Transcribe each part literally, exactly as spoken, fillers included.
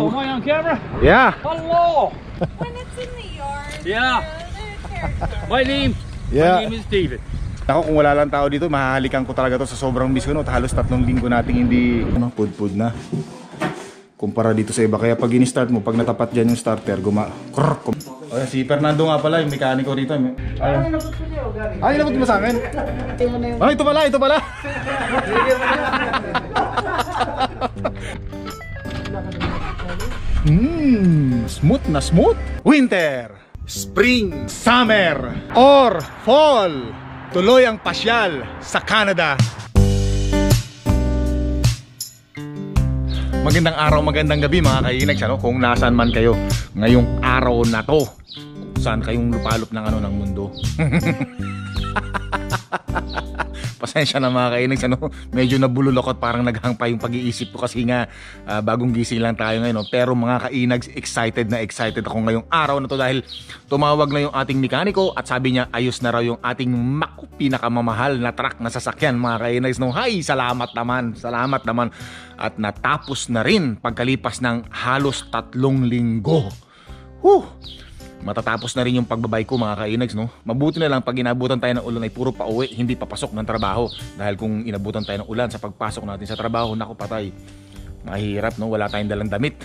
Oh, am I on camera? Yeah. Hello. When it's in the yard. Yeah. My name. Yeah. My name is David. Ako, kung wala lang tao dito, mahahalikan ko talaga to sa sobrang miss ko, no? Halos tatlong linggo nating hindi ano, pud-pud na. Kumpara dito sa iba. Kaya pag in-start mo, pag natapat dyan yung starter, guma... Krrr, kum... O yan, si Fernando nga pala, yung mekaniko rito. Ay, ay inabot mo sa akin? Ay, ito pala, ito pala. Mmm, smooth na smooth. Winter, spring, summer, or fall. Tuloy ang pasyal sa Canada. Magandang araw, magandang gabi mga kainags, ano? Kung nasaan man kayo ngayong araw na to, kung saan kayong lupalop ng ano ng mundo. Pasensya na mga kainags, ano? Medyo nabululok at parang naghang pa yung pag-iisip ko kasi nga uh, bagong gising lang tayo ngayon, no? Pero mga kainags, excited na excited ako ngayong araw na to dahil tumawag na yung ating mekaniko at sabi niya ayos na raw yung ating maku pinakamamahal na truck na sasakyan mga kainags, no? Hay, salamat naman, salamat naman. At natapos na rin pagkalipas ng halos tatlong linggo. Huh! Matatapos na rin yung pagbabay ko mga kainags, no? Mabuti na lang pag inabutan tayo ng ulan ay puro pauwi, hindi papasok ng trabaho. Dahil kung inabutan tayo ng ulan sa pagpasok natin sa trabaho, naku patay. Mahirap, no? Wala tayong dalang damit.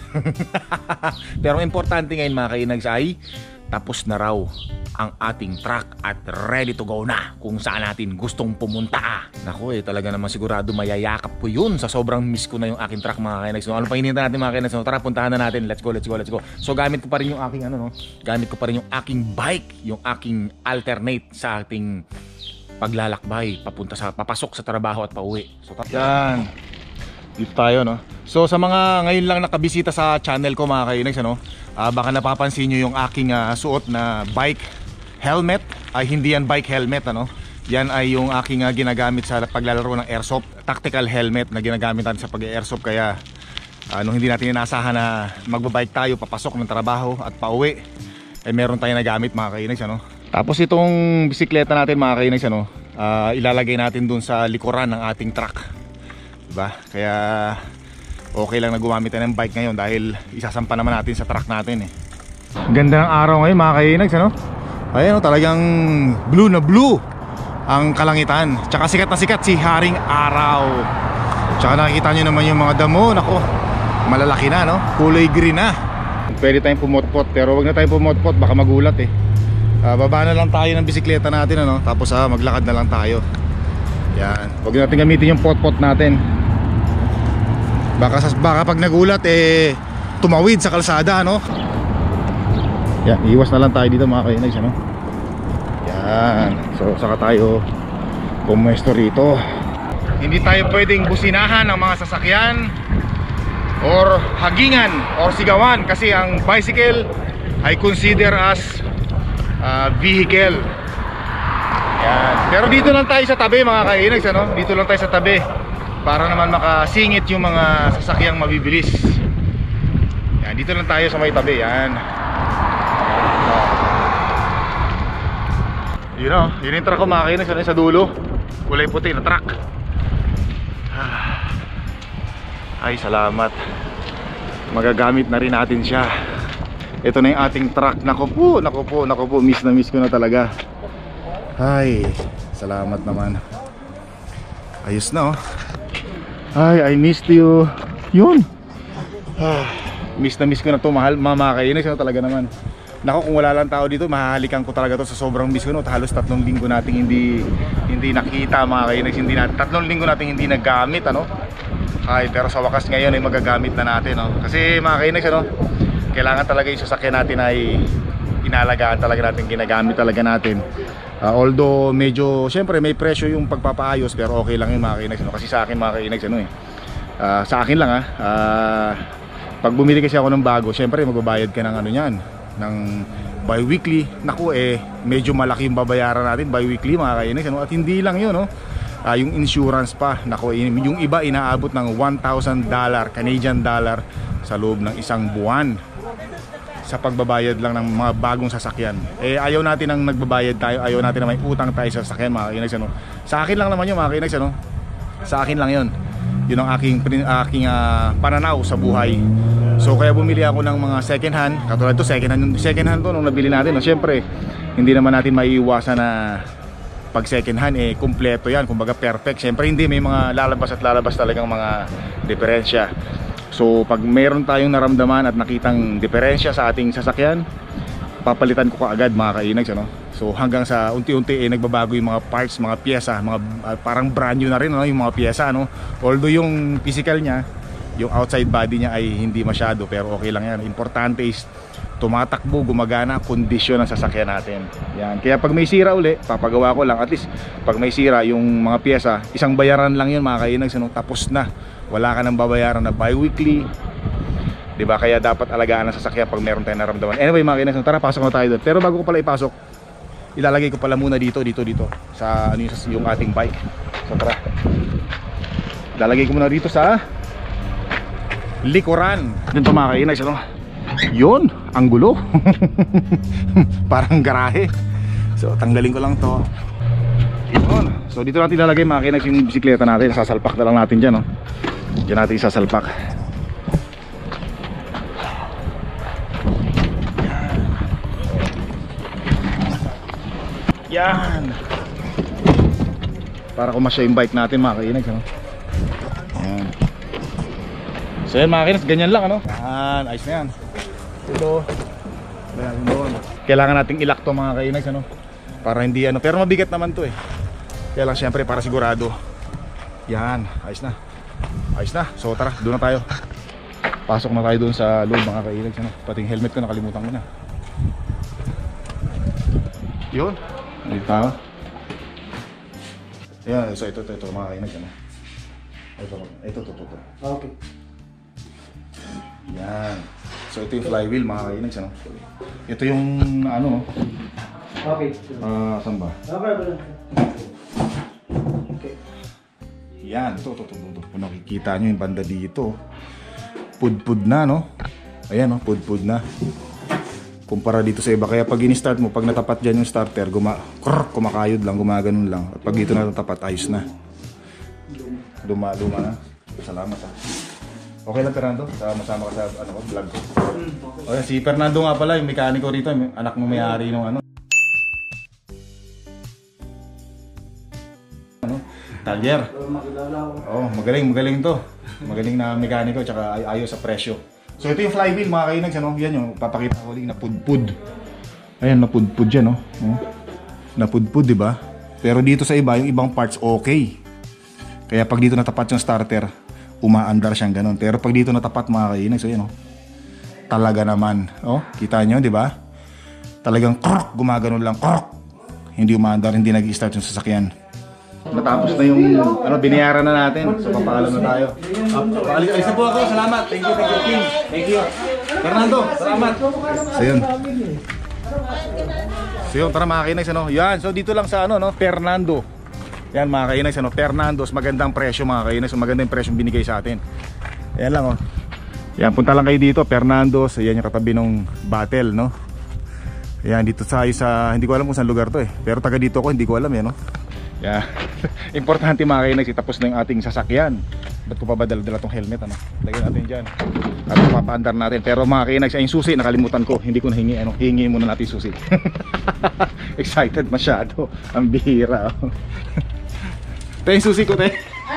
Pero ang importante ngayon mga kainags ay tapos na raw ang ating truck at ready to go na kung saan natin gustong pumunta. Naku eh, talaga naman sigurado mayayakap ko yun sa sobrang miss ko na yung aking truck mga kainags. No? Ano pa hinihintay natin mga kainags? No? Tara, puntahan na natin. Let's go, let's go, let's go. So gamit ko pa rin yung aking ano, no? Gamit ko pa rin yung aking bike, yung aking alternate sa ating paglalakbay papunta sa papasok sa trabaho at pauwi. So yan. Dito tayo, no? So sa mga ngayon lang nakabisita sa channel ko mga kainags, ano? Uh, baka napapansin nyo yung aking uh, suot na bike helmet. Ay hindi yan bike helmet, ano? Yan ay yung aking uh, ginagamit sa paglalaro ng airsoft. Tactical helmet na ginagamit natin sa pag-airsoft. Kaya uh, nung hindi natin inasahan na magbabike tayo papasok ng trabaho at pauwi, eh meron tayong nagamit mga kainags, ano? Tapos itong bisikleta natin mga kainags, ano? Uh, ilalagay natin dun sa likuran ng ating truck, diba? Kaya okay lang na gumamit tayo ng bike ngayon dahil isasampa naman natin sa truck natin eh. Ganda ng araw ngayon mga kainags, ano? Ayan o, talagang blue na blue ang kalangitan. Tsaka sikat na sikat si Haring Araw. Tsaka nakikita nyo naman yung mga damo. Nako, malalaki na, no? Kulay green na. Pwede tayong pumotpot pero wag na tayong pumotpot, baka magulat eh. uh, Baba na lang tayo ng bisikleta natin, ano? Tapos uh, maglakad na lang tayo. Yan, wag natin gamitin yung pot-pot natin. Baka, baka pag nagulat eh tumawid sa kalsada, no? Yan, iwas na lang tayo dito mga kainags, ano? Yan, so saka tayo pumuesto rito. Hindi tayo pwedeng businahan ng mga sasakyan or hagingan or sigawan kasi ang bicycle ay consider as uh, vehicle. Yan, pero dito lang tayo sa tabi mga kainags, ano? Dito lang tayo sa tabi para naman makasingit yung mga sasakyang mabibilis. Yan, dito lang tayo sa may tabi. Yan. Yun o, yun yung truck ko mga kainags, sa dulo. Kulay puti na truck. Ay, salamat. Magagamit na rin natin siya. Ito na yung ating truck. Naku po, naku po, naku po. Miss na miss ko na talaga. Ay, salamat naman. Ayos na oh. Ay, I missed you. Yun. Ah, miss na miss ko na to, mahal, mga kainags, ano talaga naman. Nako, kung wala lang tao dito, mahahalikan ko talaga to sa sobrang miss ko, no? Halos tatlong linggo nating hindi hindi nakita mga kainags, hindi natin tatlong linggo nating hindi naggamit, ano? Ay, pero sa wakas ngayon ay magagamit na natin, no? Kasi mga kainags, ano, kailangan talaga yung sasakyan natin ay inalagaan talaga natin, ginagamit talaga natin. Uh, although medyo, syempre may presyo yung pagpapaayos, pero okay lang yung mga kainags, no? Kasi sa akin mga kainags, ano eh, uh, sa akin lang ah, uh, pag bumili kasi ako ng bago, syempre magbabayad ka ng ano yan, ng bi-weekly. Naku eh, medyo malaki yung babayaran natin bi-weekly mga kainags, ano? At hindi lang yun, no? Uh, yung insurance pa, naku, yung iba inaabot ng one thousand dollar Canadian dollar sa loob ng isang buwan sa pagbabayad lang ng mga bagong sasakyan. Eh ayaw natin ang nagbabayad tayo, ayaw natin na may utang tayo sa sasakyan mga kainags, ano? Sa akin lang naman yun mga kainags, ano? Sa akin lang yun. Yun ang aking, aking uh, pananaw sa buhay. So kaya bumili ako ng mga second hand. Katulad to, second hand, second hand to nung nabili natin, no? Siyempre, hindi naman natin maiiwasan na pag second hand eh kumpleto yan, kumbaga perfect. Siyempre hindi, may mga lalabas at lalabas talagang mga diferensya. So pag meron tayong naramdaman at nakitang diferensya sa ating sasakyan, papalitan ko kaagad mga kainags, ano? So hanggang sa unti-unti eh nagbabago yung mga parts, mga pyesa, mga uh, parang brand new na rin, ano, yung mga pyesa, ano? Although yung physical niya, yung outside body niya ay hindi masyado, pero okay lang yan. Importante is tumatakbo, gumagana, kondisyon ng sasakyan natin. Yan. Kaya pag may sira uli, papagawa ko lang. At least pag may sira yung mga pyesa, isang bayaran lang yun mga kainags, ano? Tapos na. Wala ka nang babayaran na bi-weekly, diba? Kaya dapat alagaan ang sasakyan pag meron tayong naramdaman. Anyway mga kainags, tara pasok na tayo doon. Pero bago ko pala ipasok, ilalagay ko pala muna dito, dito, dito sa ano yung, yung ating bike. So tara, ilalagay ko muna dito sa likuran. Dito mga kainags, ano? Yun, ang gulo. Parang garahe. So tanggalin ko lang to. Yun. So dito natin ilalagay mga kainags yung bisikleta natin. Sasalpak na lang natin dyan, no? Diyan natin sasalpak. Yan. Para kumasya yung bike natin mga kainags, ano? Yan. So yan mga kainags, ganyan lang, ano? Yan, ayos na yan. Ito. Ayan, doon. Kailangan nating ilak to mga kainags, ano? Para hindi ano, pero mabigat naman to eh. Kaya lang syempre para sigurado. Yan, ayos na. Ayos na. So tara, doon na tayo. Pasok na tayo doon sa loob mga kainags, ano? Pati yung helmet ko nakalimutan ko na. Yun. Dito tayo. Ayan, so ito, ito, ito mga kainags, ano? Ito, ito, ito, ito, ito. Okay. Yan. So ito yung flywheel mga kainags, ano? Ito yung ano. Okay. Ah, uh, saan ba? Okay. Yan, ito, ito, ito, ito. Kung nakikita nyo yung banda dito, pud-pud na, no? Ayan, no? Pud-pud na. Kumpara dito sa iba. Kaya pag in-start mo, pag natapat dyan yung starter, guma krrr, kumakayod lang, gumaganon lang. At pag dito natapat, ayos na. Luma, luma na. Salamat, ha. Okay lang, Fernando? Sama-sama ka sa ano, vlog ko. O yan, si Fernando nga pala, yung mekaniko rito, anak mo may-ari ng ano. Ano? Talyer. Oh, magaling, magaling to. Magaling na mekaniko, tsaka ay ayos sa presyo. So ito yung flywheel mga kainags, ano? Yan yung papakita ko ulit na pudpud. Ayan, napudpud yan, no? Oh. Napudpud, di ba? Pero dito sa iba, yung ibang parts okay. Kaya pag dito natapat yung starter, umaandar siyang ganun. Pero pag dito natapat mga kainags, so yan, oh. Talaga naman, oh, kita nyo, di ba? Talagang krok, gumaganon lang, krok. Hindi umaandar, hindi nag-i-start yung sasakyan. Natapos na yung ano, binayaran na natin. So papaalam na tayo. Uh, alis na po ako. Salamat. Thank you, thank you, King. Thank you. Fernando, salamat. So yun. So yun, tara mga kainags, ano? Yan, so dito lang sa ano, no? Fernando. Yan mga kainags, ano? Fernando's, magandang presyo mga kainags. Magandang presyo binigay sa atin. Yan lang, oh. Yan, punta lang kayo dito, Fernando's. Yan yung katabi ng Battle, no? Yan, dito sa isa, hindi ko alam kung saan lugar to eh. Pero taga dito ko, hindi ko alam yan, no? Yeah. Importante mga kainags, tapos na yung ating sasakyan. Ba't ko pa ba dala-dala tong helmet, ano? Lagyan natin dyan at papaandar natin. Pero mga kainags, ay yung susi, nakalimutan ko. Hindi ko na hingi, ano? Hingi muna natin susi. Excited masyado. Ang bihira, oh. Ito yung susi ko, te.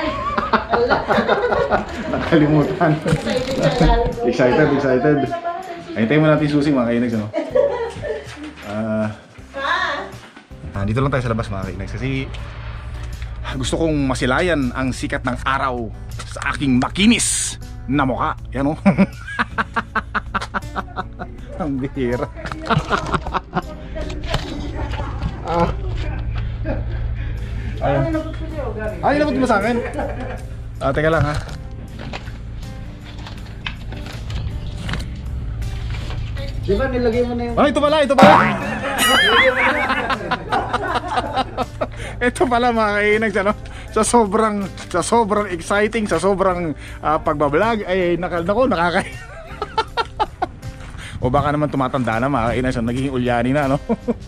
Nakalimutan. Excited, excited. Hintayin mo natin yung susi mga kainags, ano? Ah... Uh, Ah, dito lang tayo sa labas mga kainags kasi gusto kong masilayan ang sikat ng araw sa aking makinis na mukha. Yan, oh. Ang bihira. Ah. Ay, inabot mo sa akin? Ah, teka lang ha. Di ba nilagay mo na yung... Ah, ito pala, ito pala. Ito pala mga kainags, ano? Sa sobrang sa sobrang exciting, sa sobrang uh, pagbablog ay nakal nako nakaka. O baka naman tumatanda na mga kainags, naging ulyani na, no?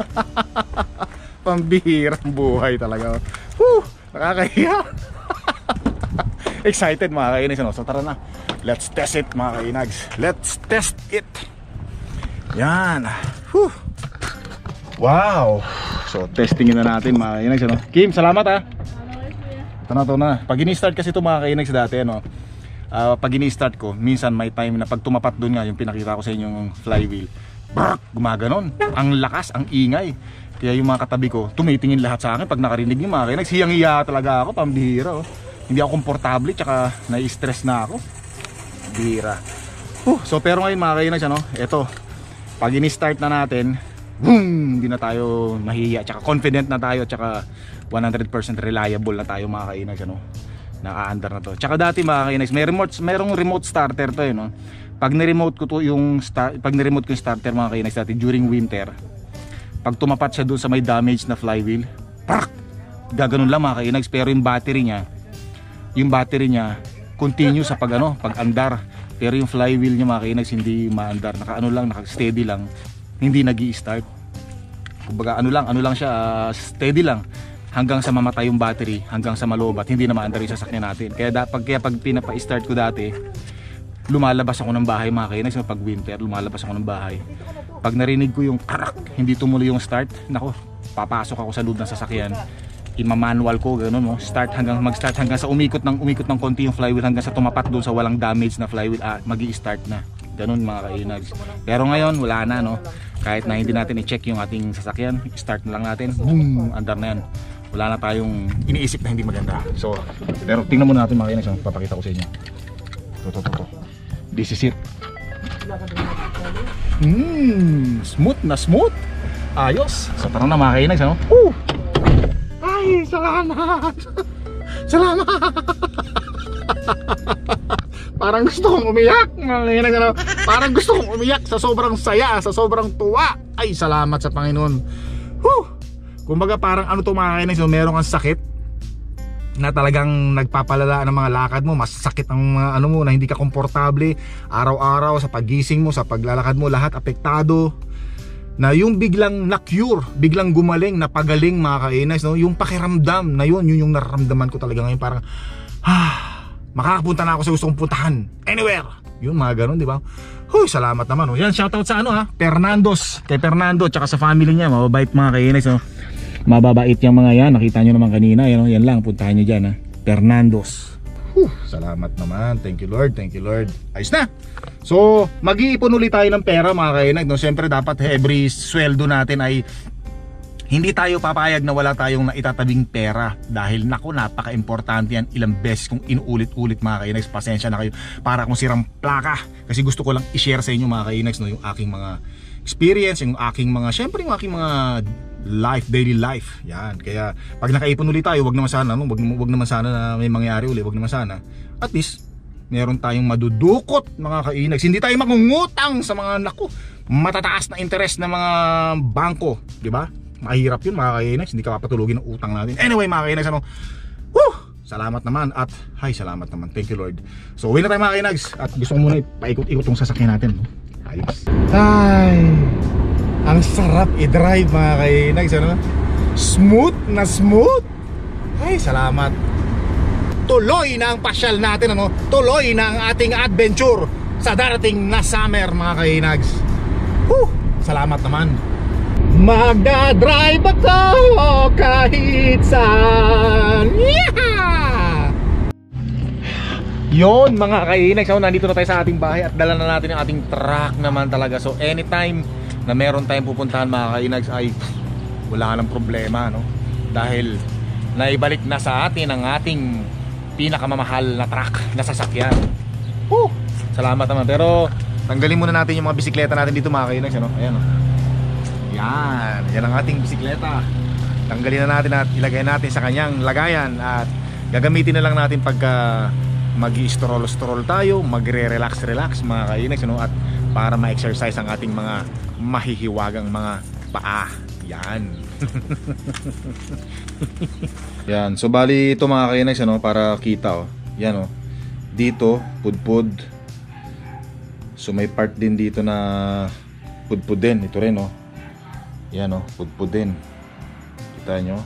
Pambihirang buhay talaga. Woo! Nakakahiya. Excited mga kainags, ano? So tara na. Let's test it mga kainags. Let's test it. Yan. Whew. Wow. So testingin na natin mga kainags, ano? Kim, salamat ha. Ito na, ito na. Pag ini-start kasi ito mga kainags dati, ano, uh, pag ini-start ko, minsan may time na pag tumapat doon nga, yung pinakita ko sa inyo yung flywheel, brrr, gumaganon. Ang lakas, ang ingay. Kaya yung mga katabi ko, tumitingin lahat sa akin pag nakarinig yung mga kainags. Hiyang-hiya talaga ako, pambihira. Oh. Hindi ako komportable, tsaka nai-stress na ako. Bihira. Uh, so pero ngayon mga kainags, ano, ito, pag ini-start na natin, boom, hindi na tayo mahihiya, tsaka confident na tayo, tsaka one hundred percent reliable na tayo mga kainags, ano, naka-under na to. Tsaka dati mga kainags, may remote, merong remote starter to, eh, no? Pag ni-remote ko to yung star, pag ni-remote ko yung starter mga kainags dati during winter, pag tumapat siya doon sa may damage na flywheel, pak, gaganon lang mga kainags. Pero yung battery niya, yung battery niya continue sa pag ano, pag andar. Pero yung flywheel niya mga kainags hindi maandar, naka-ano lang, naka-steady lang, hindi nag-i-start. Kumbaga ano lang, ano lang siya, uh, steady lang hanggang sa mamatay yung battery, hanggang sa malobat, hindi na maandar yung sasakyan natin. Kaya da, pag kaya pag pinapa-start ko dati, lumalabas ako ng bahay mga kainags. Pag winter, lumalabas ako ng bahay. Pag narinig ko yung karak, hindi tumuloy yung start, nako, papasok ako sa loob ng sasakyan. Ima-manual ko gano'n, no? Start hanggang mag-start hanggang sa umikot ng umikot ng konti yung flywheel, hanggang sa tumapat doon sa walang damage na flywheel, ah, magi-start na. Ganun mga kainags. Pero ngayon wala na, no. Kahit na hindi natin i-check yung ating sasakyan, start na lang natin. Boom, andar na yan. Wala na tayong iniisip na hindi maganda. So, pero tingnan muna natin mga kainags, no? Papakita ko sa inyo. To to to to. This is it. Hmm, smooth na smooth. Ayos. So tara na mga kainags, ano? Woo! Ay, salamat! Salamat! Parang gusto kong umiyak, mga kainags, ano? Parang gusto kong umiyak sa sobrang saya, sa sobrang tuwa. Ay, salamat sa Panginoon. Whew! Kumbaga parang ano to mga kainags, no? Meron kang sakit na talagang nagpapalala ng mga lakad mo, mas sakit ang mga ano mo, na hindi ka komportable araw-araw sa pagising mo, sa paglalakad mo, lahat apektado, na yung biglang na-cure, biglang gumaling, napagaling mga kainags, no? Yung pakiramdam na yun, yun yung nararamdaman ko talaga ngayon, parang ah, makakapunta na ako sa gustong puntahan anywhere, yun mga ganun, di ba? Huy, salamat naman, no? Yan, shoutout sa ano ha, Fernandos, kay Fernando, tsaka sa family niya, mababait mga kainags, no? Mababait yung mga yan, nakita nyo naman kanina, yan, yan lang, puntahan nyo dyan ha, Fernandos. Whew, salamat naman, thank you Lord, thank you Lord. Ayos na. So mag-iipon ulit tayo ng pera mga kainag, no? Siyempre dapat every sweldo natin ay hindi tayo papayag na wala tayong naitatabing pera, dahil naku, napaka-importante yan. Ilang beses kung inuulit-ulit mga kainags, pasensya na kayo para kung sirang plaka, kasi gusto ko lang i-share sa inyo mga kainags, no? Yung aking mga experience, yung aking mga, siyempre yung aking mga life, daily life. Yan. Kaya pag nakaipon ulit tayo, wag naman sana, no? wag, wag naman sana na may mangyari ulit, wag naman sana. At least meron tayong madudukot mga kainags. Hindi tayo mangungutang sa mga naku, matataas na interest ng mga bangko, di ba? Mahirap yun mga kainags, hindi ka papatulugin ng utang natin. Anyway mga kainags, ano? Woo! Salamat naman at hi, salamat naman. Thank you Lord. So uwi na tayo mga kainags, at gusto ko muna paikot-ikot tong sasakyan natin, no? Ayos. Ay, ang sarap i-drive mga kainags, ano? Smooth na smooth. Ay, salamat. Tuloy na ang pasyal natin, ano? Tuloy na ang ating adventure sa darating na summer mga kainags. Woo! Salamat naman. Magdadrive ako kahit saan. Yeah! Yon mga kainags, so, nandito na tayo sa ating bahay at dala na natin yung ating truck naman talaga. So anytime na meron tayong pupuntahan mga kainags ay wala nang problema, no? Dahil naibalik na sa atin ang ating pinakamamahal na truck na sasakyan. Woo! Salamat naman. Pero tanggalin muna natin yung mga bisikleta natin dito mga kainags, no? Ayan, no? Yan, yan ang ating bisikleta. Tanggalin na natin at ilagay natin sa kanyang lagayan, at gagamitin na lang natin pagka mag-i-stroll-stroll tayo, magre-relax-relax mga kainags, no? At para ma-exercise ang ating mga mahihiwagang mga paa. Yan. Yan, so bali ito mga kainags, ano, para kita, oh. Yan, oh. Dito, pudpud. So may part din dito na pudpud din, ito rin, oh. Yan, oh, pudpud din. Kita nyo?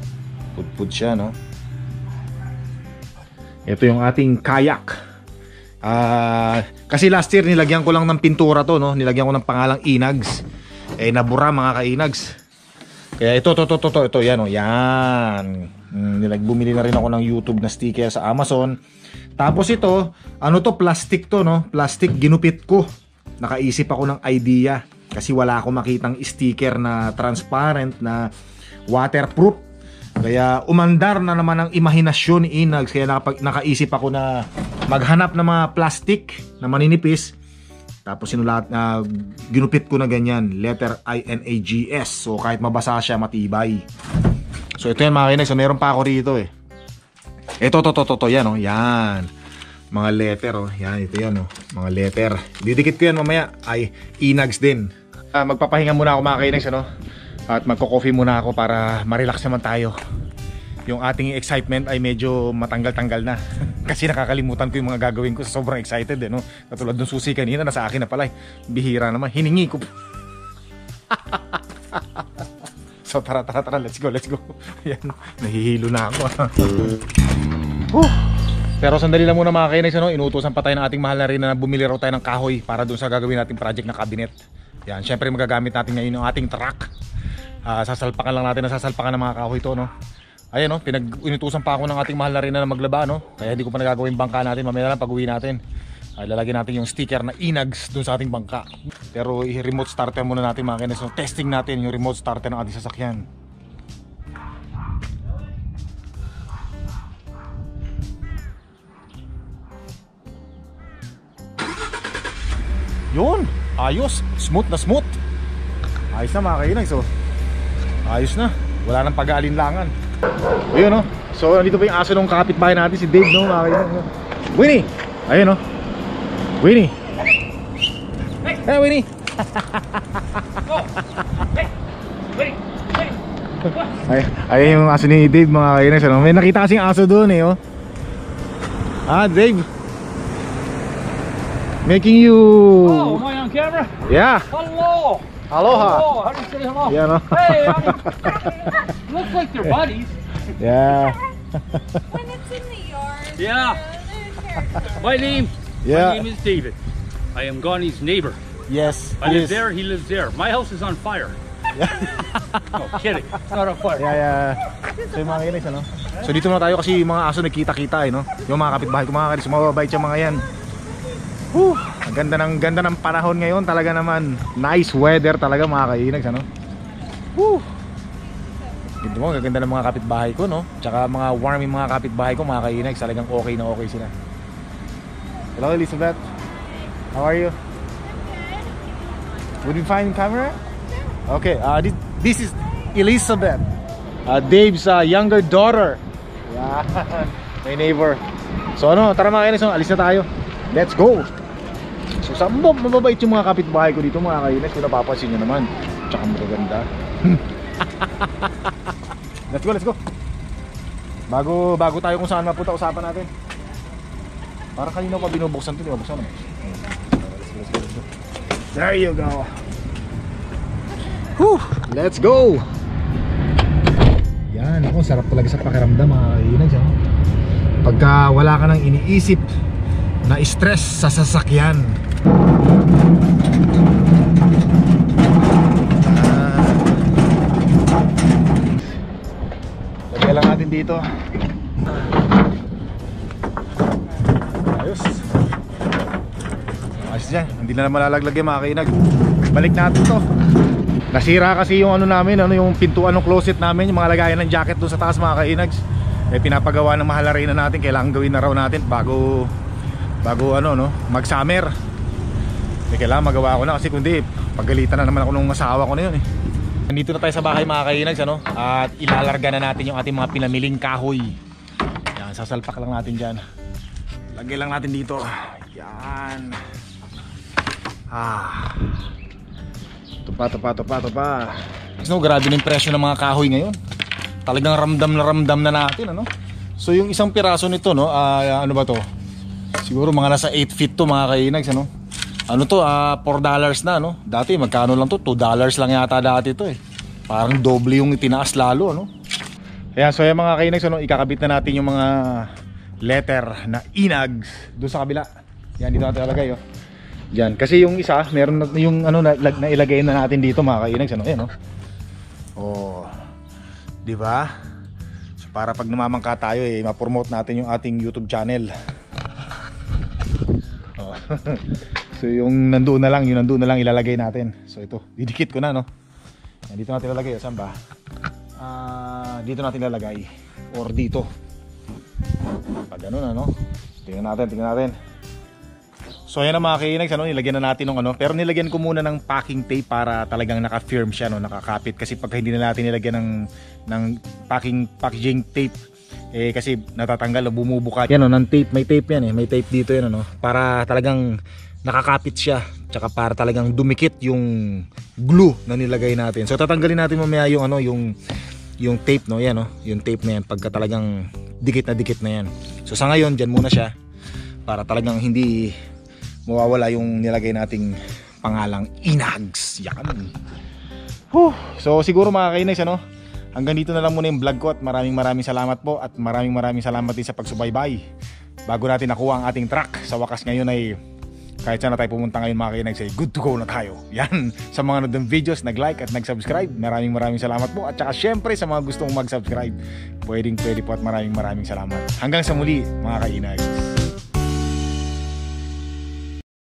Pudpud siya, no? Ito yung ating kayak. Ah, kasi last year nilagyan ko lang ng pintura to, no? Nilagyan ko ng pangalang Inags. Eh nabura mga ka-Inags. Kaya ito to to to to ito yan oh, yan. Hmm, nilag bumili na rin ako ng YouTube na sticker sa Amazon. Tapos ito, ano to, plastic to, no? Plastic, ginupit ko. Nakaisip ako ng idea kasi wala akong makitang sticker na transparent na waterproof. Kaya umandar na naman ang imahinasyon ni Inags. Kaya nakapag, nakaisip ako na maghanap ng mga plastic na maninipis. Tapos sinulat, uh, ginupit ko na ganyan, letter I N A G S. So kahit mabasa siya, matibay. So ito yan mga ka-Inags. So meron pa ako rito eh. Ito to to to to yan oh, yan. Mga letter oh, yan ito yan oh, mga letter. Didikit ko yan mamaya, ay Inags din. Uh, magpapahinga muna ako mga ka-Inags ano. At magko-coffee muna ako para ma-relax naman tayo. Yung ating excitement ay medyo matanggal-tanggal na. Kasi nakakalimutan ko yung mga gagawin ko sa sobrang excited eh, no? Katulad ng susi kanina, nasa akin na pala eh. Bihira naman, hiningi ko. So tara tara tara, let's go, let's go. Ayan, nahihilo na ako. Huh. Pero sandali lang muna mga ka-Inags ano? Inuutosan pa tayo ng ating mahal na rin na bumili raw tayo ng kahoy para dun sa gagawin nating project na cabinet. Yan, syempre magagamit natin ngayon yung ating truck. Uh, sasalpakan lang natin, nasasalpakan ng mga kahoy to, no? Ayan, no? Pinag-inutusan pa ako ng ating mahal na rin na maglaba, no? Kaya hindi ko pa nagagawin bangka natin. Mamaya lang pag-uwi natin, uh, lalagyan natin yung sticker na Inags dun sa ating bangka. Pero i-remote starter muna natin mga ka-Inags. So, testing natin yung remote starter ng ating sasakyan. Yun! Ayos! Smooth na smooth! Ayos na mga ka-Inags, oh. Ayos na, wala nang pag-aalinlangan. Ayun no. So nandito pa yung aso ng kapitbahay natin, si Dave no, mga kaibigan. Winnie! Ayun no. Winnie! Hey Winnie! Ay, ayun yung aso ni Dave mga kaibigan. May nakita kasing aso doon eh oh. Ah Dave, making you... Oh, am I on camera? Yeah. Hello! Aloha. Hello, how do you say hello? Yeah, no? Hey, honey. Looks like they're buddies. Yeah. When it's in the yard. Yeah. they're characters. My name? Yeah. My name is David. I am Ghaani's neighbor. Yes. I live yes. there, he lives there. My house is on fire. No, kidding. It's not on fire. Yeah, yeah. So yung mga kinis, ano? So dito na tayo kasi yung mga aso nagkita-kita eh, no? Yung mga kapitbahay ko, mga kinis, mababait yung mga yan. Whew! Ang ganda ng, ganda ng panahon ngayon, talaga naman. Nice weather talaga mga ka-Inags, ano? Whew! Dito mo, gaganda ng mga kapitbahay ko, no? Tsaka mga warm yung mga kapitbahay ko, mga ka-Inags, talagang okay na okay sila. Hello Elizabeth, how are you? Would you find camera? Okay, uh, this, this is Elizabeth, uh, Dave's uh, younger daughter. Yeah, my neighbor. So ano, tara mga ka-Inags, alis na tayo. Let's go! So saan mo, mababait yung mga kapitbahay ko dito mga ka-Inags, kung napapansin nyo naman. Tsaka magaganda. Let's go, let's go! Bago, bago tayo kung saan mapunta, usapan natin. Parang kanina pa binubuksan ito, di ba? Buksan naman. Let's go, let's go, let's go. There you go! Whew! Let's go! Yan, ako, sarap talaga sa pakiramdam mga ka-Inags. Pagka wala ka nang iniisip na stress sa sasakyan. Ah. Lagyan lang natin dito. Ayos. Ayos dyan. Hindi na naman lalaglag yung mga ka-Inag. Balik natin to. Nasira kasi yung ano namin, ano, yung pintuan ng closet namin, yung mga lagayan ng jacket doon sa taas mga ka-Inags. Eh pinapagawa ng mahal na rin na natin. Kailangan gawin na raw natin bago bago ano no, mag summer. Eh kailangan magawa ko na kasi kundi pagalitan na naman ako ng asawa ko na yun eh. Nandito na tayo sa bahay mga ka-Inags, ano? At ilalarga na natin yung ating mga pinamiling kahoy. Yan, sasalpak lang natin dyan. Lagay lang natin dito. Yan. Ah. Ito pa, ito pa, ito pa, ito pa. No, grabe na yung presyo ng mga kahoy ngayon. Talagang ramdam na ramdam na natin, ano? So yung isang piraso nito, no? Uh, ano ba to? Siguro mga nasa eight feet to mga ka-Inags, ano? Ano to, uh, four dollars na, no? Dati magkano lang to? two dollars lang yata dati to eh. Parang doble yung itinaas lalo, ano? Ayan, so yung mga ka-Inags, ano? Ikakabit na natin yung mga letter na Inags doon sa kabila. Yan, dito natin ilalagay, oh. Diyan, kasi yung isa, meron na, yung ano na, na ilagay na natin dito mga kainags, ano, ayan, oh. Oh. 'Di ba? So para pag namamangka tayo eh, ma-promote natin yung ating YouTube channel. Oh. So yung nandoon na lang, yung nandoon na lang ilalagay natin. So ito, didikit ko na, no. Yan, dito natin ilalagay, saan ba? Ah, dito natin ilalagay or dito. Pag ganoon, ano? Tingnan natin, tingnan natin. So ayan na mga kainags, ano, nilagyan na natin ng ano, pero nilagyan ko muna ng packing tape para talagang naka-firm siya, no, nakakapit, kasi pag hindi na natin nilagyan ng ng packing packaging tape eh kasi natatanggal o bumubuka. Yan, no, ng tape, may tape yan eh, may tape dito yan, ano, para talagang nakakapit siya, tsaka para talagang dumikit yung glue na nilagay natin. So tatanggalin natin mamaya yung ano, yung yung tape, no, yan, no, yung tape na yan pagka talagang dikit na dikit na yan. So sa ngayon, dyan muna siya para talagang hindi mawawala yung nilagay nating pangalang Inags. Yan. Whew. So siguro mga kainags, ano, hanggang dito na lang muna yung vlog ko at maraming maraming salamat po at maraming maraming salamat din sa pagsubaybay. Bago natin nakuha ang ating truck, sa wakas ngayon ay kahit saan na tayo pumunta ngayon mga kainags ay good to go na tayo. Yan. Sa mga nanood ng videos, nag-like at nag-subscribe, maraming maraming salamat po. At saka syempre sa mga gustong mag-subscribe, pwedeng pwede po at maraming maraming salamat. Hanggang sa muli mga kainags.